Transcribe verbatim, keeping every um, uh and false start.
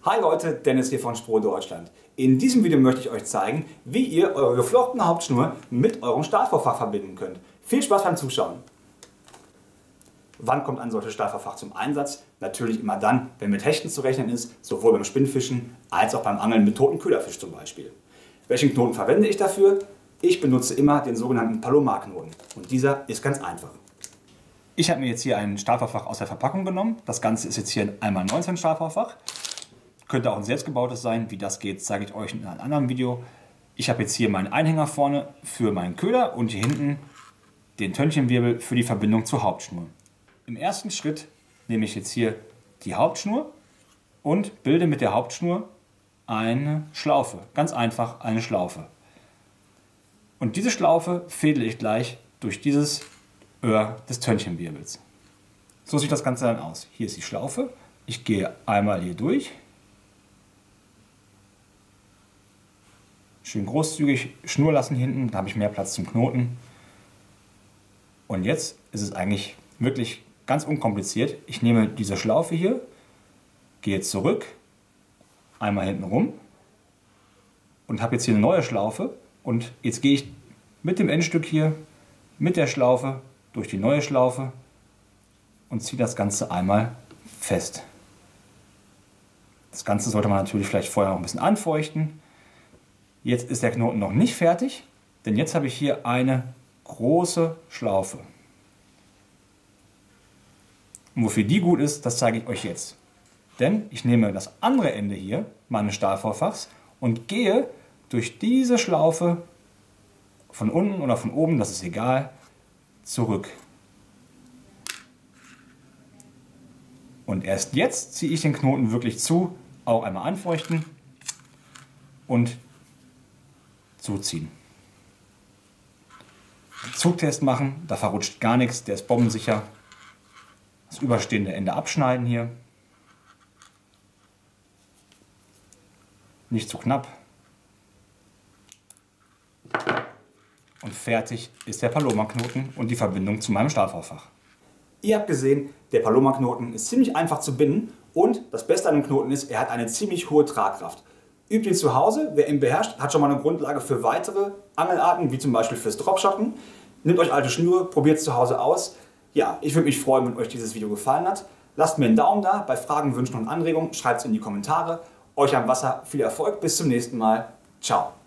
Hi Leute, Dennis hier von Spro Deutschland. In diesem Video möchte ich euch zeigen, wie ihr eure geflochtene Hauptschnur mit eurem Stahlvorfach verbinden könnt. Viel Spaß beim Zuschauen! Wann kommt ein solches Stahlvorfach zum Einsatz? Natürlich immer dann, wenn mit Hechten zu rechnen ist, sowohl beim Spinnfischen als auch beim Angeln mit toten Köderfisch zum Beispiel. Welchen Knoten verwende ich dafür? Ich benutze immer den sogenannten Palomar-Knoten und dieser ist ganz einfach. Ich habe mir jetzt hier ein Stahlvorfach aus der Verpackung genommen. Das Ganze ist jetzt hier ein eins mal neunzehn Stahlvorfach. Könnte auch ein selbstgebautes sein. Wie das geht, zeige ich euch in einem anderen Video. Ich habe jetzt hier meinen Einhänger vorne für meinen Köder und hier hinten den Tönnchenwirbel für die Verbindung zur Hauptschnur. Im ersten Schritt nehme ich jetzt hier die Hauptschnur und bilde mit der Hauptschnur eine Schlaufe. Ganz einfach eine Schlaufe. Und diese Schlaufe fädle ich gleich durch dieses Öhr des Tönnchenwirbels. So sieht das Ganze dann aus. Hier ist die Schlaufe. Ich gehe einmal hier durch. Schön großzügig Schnur lassen hinten, da habe ich mehr Platz zum Knoten. Und jetzt ist es eigentlich wirklich ganz unkompliziert. Ich nehme diese Schlaufe hier, gehe zurück, einmal hinten rum und habe jetzt hier eine neue Schlaufe. Und jetzt gehe ich mit dem Endstück hier, mit der Schlaufe, durch die neue Schlaufe und ziehe das Ganze einmal fest. Das Ganze sollte man natürlich vielleicht vorher noch ein bisschen anfeuchten. Jetzt ist der Knoten noch nicht fertig, denn jetzt habe ich hier eine große Schlaufe. Und wofür die gut ist, das zeige ich euch jetzt. Denn ich nehme das andere Ende hier meines Stahlvorfachs und gehe durch diese Schlaufe von unten oder von oben, das ist egal, zurück. Und erst jetzt ziehe ich den Knoten wirklich zu, auch einmal anfeuchten und zuziehen. Zugtest machen, da verrutscht gar nichts, der ist bombensicher. Das überstehende Ende abschneiden hier. Nicht zu knapp. Und fertig ist der Palomar-Knoten und die Verbindung zu meinem Stahlvorfach. Ihr habt gesehen, der Palomar-Knoten ist ziemlich einfach zu binden und das Beste an dem Knoten ist, er hat eine ziemlich hohe Tragkraft. Übt ihn zu Hause, wer ihn beherrscht, hat schon mal eine Grundlage für weitere Angelarten, wie zum Beispiel fürs Dropshotten. Nehmt euch alte Schnüre, probiert es zu Hause aus. Ja, ich würde mich freuen, wenn euch dieses Video gefallen hat. Lasst mir einen Daumen da, bei Fragen, Wünschen und Anregungen schreibt es in die Kommentare. Euch am Wasser viel Erfolg, bis zum nächsten Mal. Ciao.